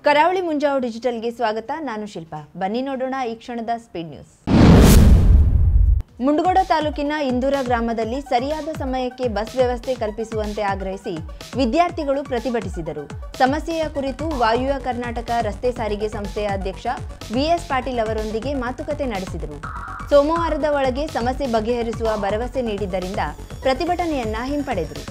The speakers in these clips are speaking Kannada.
ಕರಾವಳಿ ಮುಂಜಾವು ಡಿಜಿಟಲ್ಗೆ ಸ್ವಾಗತ. ನಾನು ಶಿಲ್ಪಾ. ಬನ್ನಿ ನೋಡೋಣ ಈ ಕ್ಷಣದ ಸ್ಪೀಡ್ ನ್ಯೂಸ್. ಮುಂಡಗೋಡ ತಾಲೂಕಿನ ಇಂದೂರ ಗ್ರಾಮದಲ್ಲಿ ಸರಿಯಾದ ಸಮಯಕ್ಕೆ ಬಸ್ ವ್ಯವಸ್ಥೆ ಕಲ್ಪಿಸುವಂತೆ ಆಗ್ರಹಿಸಿ ವಿದ್ಯಾರ್ಥಿಗಳು ಪ್ರತಿಭಟಿಸಿದರು. ಸಮಸ್ಯೆಯ ಕುರಿತು ವಾಯುವ್ಯ ಕರ್ನಾಟಕ ರಸ್ತೆ ಸಾರಿಗೆ ಸಂಸ್ಥೆಯ ಅಧ್ಯಕ್ಷ ವಿಎಸ್ ಪಾಟೀಲ್ ಅವರೊಂದಿಗೆ ಮಾತುಕತೆ ನಡೆಸಿದರು. ಸೋಮವಾರದ ಒಳಗೆ ಸಮಸ್ಯೆ ಬಗೆಹರಿಸುವ ಭರವಸೆ ನೀಡಿದ್ದರಿಂದ ಪ್ರತಿಭಟನೆಯನ್ನ ಹಿಂಪಡೆದರು.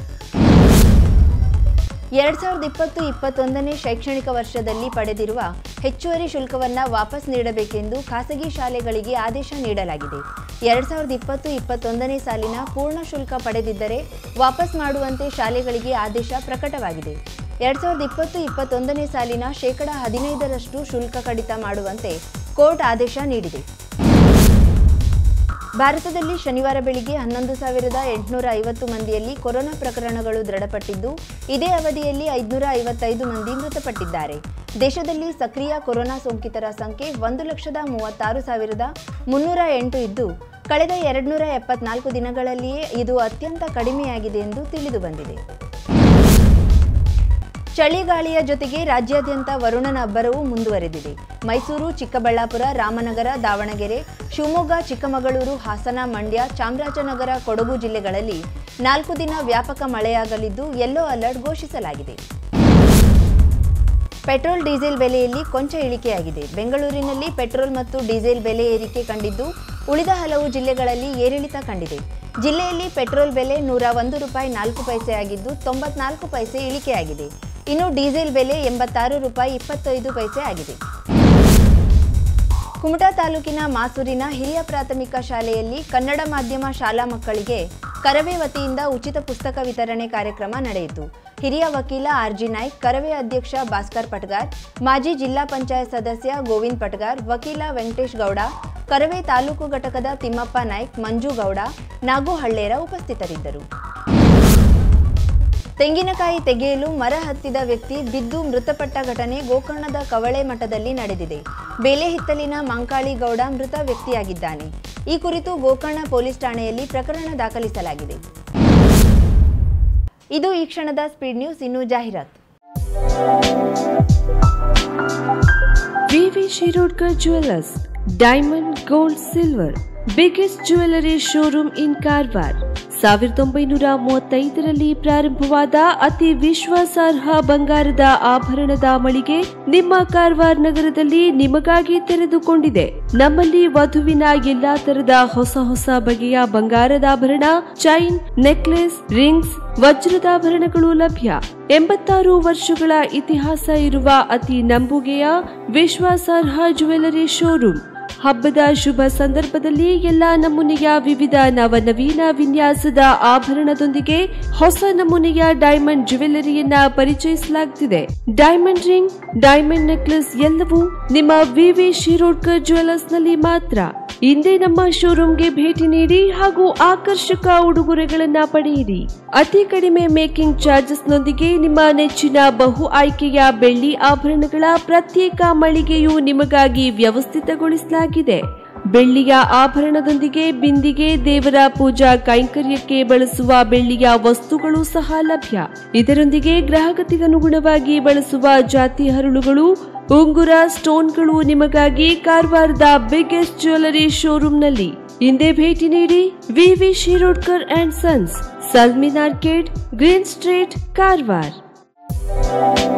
2020-21ನೇ ಶೈಕ್ಷಣಿಕ ವರ್ಷದಲ್ಲಿ ಪಡೆದಿರುವ ಹೆಚ್ಚುವರಿ ಶುಲ್ಕವನ್ನು ವಾಪಸ್ ನೀಡಬೇಕೆಂದು ಖಾಸಗಿ ಶಾಲೆಗಳಿಗೆ ಆದೇಶ ನೀಡಲಾಗಿದೆ. 2020-21ನೇ ಸಾಲಿನ ಪೂರ್ಣ ಶುಲ್ಕ ಪಡೆದಿದ್ದರೆ ವಾಪಸ್ ಮಾಡುವಂತೆ ಶಾಲೆಗಳಿಗೆ ಆದೇಶ ಪ್ರಕಟವಾಗಿದೆ. 2020-21ನೇ ಸಾಲಿನ ಶೇಕಡಾ 15ರಷ್ಟು ಶುಲ್ಕ ಕಡಿತ ಮಾಡುವಂತೆ ಕೋರ್ಟ್ ಆದೇಶ ನೀಡಿದೆ. ಭಾರತದಲ್ಲಿ ಶನಿವಾರ ಬೆಳಿಗ್ಗೆ 11,850 ಮಂದಿಯಲ್ಲಿ ಕೊರೋನಾ ಪ್ರಕರಣಗಳು ದೃಢಪಟ್ಟಿದ್ದು, ಇದೇ ಅವಧಿಯಲ್ಲಿ 555 ಮಂದಿ ಮೃತಪಟ್ಟಿದ್ದಾರೆ. ದೇಶದಲ್ಲಿ ಸಕ್ರಿಯ ಕೊರೋನಾ ಸೋಂಕಿತರ ಸಂಖ್ಯೆ 1,36,308 ಇದ್ದು, ಕಳೆದ 274 ದಿನಗಳಲ್ಲಿಯೇ ಇದು ಅತ್ಯಂತ ಕಡಿಮೆಯಾಗಿದೆ ಎಂದು ತಿಳಿದುಬಂದಿದೆ. ಚಳಿಗಾಳಿಯ ಜೊತೆಗೆ ರಾಜ್ಯಾದ್ಯಂತ ವರುಣನ ಅಬ್ಬರವು ಮುಂದುವರೆದಿದೆ. ಮೈಸೂರು, ಚಿಕ್ಕಬಳ್ಳಾಪುರ, ರಾಮನಗರ, ದಾವಣಗೆರೆ, ಶಿವಮೊಗ್ಗ, ಚಿಕ್ಕಮಗಳೂರು, ಹಾಸನ, ಮಂಡ್ಯ, ಚಾಮರಾಜನಗರ, ಕೊಡಗು ಜಿಲ್ಲೆಗಳಲ್ಲಿ 4 ದಿನ ವ್ಯಾಪಕ ಮಳೆಯಾಗಲಿದ್ದು ಯೆಲ್ಲೋ ಅಲರ್ಟ್ ಘೋಷಿಸಲಾಗಿದೆ. ಪೆಟ್ರೋಲ್ ಡೀಸೆಲ್ ಬೆಲೆಯಲ್ಲಿ ಕೊಂಚ ಇಳಿಕೆಯಾಗಿದೆ. ಬೆಂಗಳೂರಿನಲ್ಲಿ ಪೆಟ್ರೋಲ್ ಮತ್ತು ಡೀಸೆಲ್ ಬೆಲೆ ಏರಿಕೆ ಕಂಡಿದ್ದು, ಉಳಿದ ಹಲವು ಜಿಲ್ಲೆಗಳಲ್ಲಿ ಏರಿಳಿತ ಕಂಡಿದೆ. ಜಿಲ್ಲೆಯಲ್ಲಿ ಪೆಟ್ರೋಲ್ ಬೆಲೆ 101 ರೂಪಾಯಿ 4 ಪೈಸೆ ಆಗಿದ್ದು 94 ಪೈಸೆ ಇಳಿಕೆಯಾಗಿದೆ. ಇನ್ನು ಡೀಸೆಲ್ ಬೆಲೆ 86 ರೂಪಾಯಿ 25 ಪೈಸೆ ಆಗಿದೆ. ಕುಮಟಾ ತಾಲೂಕಿನ ಮಾಸೂರಿನ ಹಿರಿಯ ಪ್ರಾಥಮಿಕ ಶಾಲೆಯಲ್ಲಿ ಕನ್ನಡ ಮಾಧ್ಯಮ ಶಾಲಾ ಮಕ್ಕಳಿಗೆ ಕರವೇ ವತಿಯಿಂದ ಉಚಿತ ಪುಸ್ತಕ ವಿತರಣೆ ಕಾರ್ಯಕ್ರಮ ನಡೆಯಿತು. ಹಿರಿಯ ವಕೀಲ ಆರ್ಜಿ ನಾಯ್ಕ್, ಕರವೇ ಅಧ್ಯಕ್ಷ ಭಾಸ್ಕರ್ ಪಟ್ಗಾರ್, ಮಾಜಿ ಜಿಲ್ಲಾ ಪಂಚಾಯತ್ ಸದಸ್ಯ ಗೋವಿಂದ್ ಪಟ್ಗಾರ್, ವಕೀಲ ವೆಂಕಟೇಶ್ ಗೌಡ, ಕರವೇ ತಾಲೂಕು ಘಟಕದ ತಿಮ್ಮಪ್ಪ ನಾಯ್ಕ್, ಮಂಜು ಗೌಡ, ನಾಗು ಹಳ್ಳೇರ ಉಪಸ್ಥಿತರಿದ್ದರು. ತೆಂಗಿನಕಾಯಿ ತೆಗೆಯಲು ಮರ ಹತ್ತಿದ ವ್ಯಕ್ತಿ ಬಿದ್ದು ಮೃತಪಟ್ಟ ಘಟನೆ ಗೋಕರ್ಣದ ಕವಳೆ ಮಠದಲ್ಲಿ ನಡೆದಿದೆ. ಬೇಲೆ ಹಿತ್ತಲಿನ ಮಂಕಾಳಿ ಗೌಡ ಮೃತ ವ್ಯಕ್ತಿಯಾಗಿದ್ದಾನೆ. ಈ ಕುರಿತು ಗೋಕರ್ಣ ಪೊಲೀಸ್ ಠಾಣೆಯಲ್ಲಿ ಪ್ರಕರಣ ದಾಖಲಿಸಲಾಗಿದೆ. ಇದು ಈ ಕ್ಷಣದ ಸ್ಪೀಡ್ ನ್ಯೂಸ್. ಇನ್ನು ಜಾಹೀರಾತು. V V Shirodkar jewellers, diamond, gold, silver, biggest jewellery showroom in Karwar. 1935ರಲ್ಲಿ ಪ್ರಾರಂಭವಾದ ಅತಿ ವಿಶ್ವಾಸಾರ್ಹ ಬಂಗಾರದ ಆಭರಣದ ಮಳಿಗೆ ನಿಮ್ಮ ಕಾರವಾರ ನಗರದಲ್ಲಿ ನಿಮಗಾಗಿ ತೆರೆದುಕೊಂಡಿದೆ. ನಮ್ಮಲ್ಲಿ ವಧುವಿನ ಎಲ್ಲಾ ತರದ ಹೊಸ ಬಗೆಯ ಬಂಗಾರದ ಆಭರಣ, ಚೈನ್, ನೆಕ್ಲೆಸ್, ರಿಂಗ್ಸ್, ವಜ್ರದಾಭರಣಗಳು ಲಭ್ಯ. 86 ವರ್ಷಗಳ ಇತಿಹಾಸ ಇರುವ ಅತಿ ನಂಬುಗೆಯ ವಿಶ್ವಾಸಾರ್ಹ ಜ್ಯುವೆಲ್ಲರಿ ಶೋರೂಮ್. ಹಬ್ಬದ ಶುಭ ಸಂದರ್ಭದಲ್ಲಿ ಎಲ್ಲಾ ನಮೂನೆಯ ವಿವಿಧ ನವನವೀನ ವಿನ್ಯಾಸದ ಆಭರಣದೊಂದಿಗೆ ಹೊಸ ನಮೂನೆಯ ಡೈಮಂಡ್ ಜ್ಯುವೆಲ್ಲರಿಯನ್ನ ಪರಿಚಯಿಸಲಾಗುತ್ತಿದೆ. ಡೈಮಂಡ್ ರಿಂಗ್, ಡೈಮಂಡ್ ನೆಕ್ಲೆಸ್ ಎಲ್ಲವೂ ನಿಮ್ಮ ವಿವಿ ಶಿರೋಡ್ಕರ್ ಜ್ಯುವೆಲ್ಲರ್ಸ್ ನಲ್ಲಿ ಮಾತ್ರ. ಇಂದೇ ನಮ್ಮ ಶೋರೂಮ್ಗೆ ಭೇಟಿ ನೀಡಿ ಹಾಗೂ ಆಕರ್ಷಕ ಉಡುಗೊರೆಗಳನ್ನ ಪಡೆಯಿರಿ. ಅತಿ ಕಡಿಮೆ ಮೇಕಿಂಗ್ ಚಾರ್ಜಸ್ ನೊಂದಿಗೆ ನಿಮ್ಮ ನೆಚ್ಚಿನ ಬಹು ಆಯ್ಕೆಯ ಬೆಳ್ಳಿ ಆಭರಣಗಳ ಪ್ರತ್ಯೇಕ ಮಳಿಗೆಯು ನಿಮಗಾಗಿ ವ್ಯವಸ್ಥಿತಗೊಳಿಸಲಾಗಿದೆ. ಬೆಳ್ಳಿಯ ಆಭರಣದೊಂದಿಗೆ ಬಿಂದಿಗೆ, ದೇವರ ಪೂಜಾ ಕೈಂಕರ್ಯಕ್ಕೆ ಬಳಸುವ ಬೆಳ್ಳಿಯ ವಸ್ತುಗಳು ಸಹ ಲಭ್ಯ. ಇದರೊಂದಿಗೆ ಗ್ರಾಹಕತೆಗನುಗುಣವಾಗಿ ಬಳಸುವ ಜಾತಿ ಹರಳುಗಳು, ಉಂಗುರ, ಸ್ಟೋನ್ಗಳು ನಿಮಗಾಗಿ ಕಾರವಾರದ ಬಿಗ್ಗೆಸ್ಟ್ ಜ್ಯುವೆಲ್ಲರಿ ಶೋರೂಮ್ನಲ್ಲಿ. ಹಿಂದೆ ಭೇಟಿ ನೀಡಿ. V V Shirodkar and sons, Salmin arcade, green street, Karwar.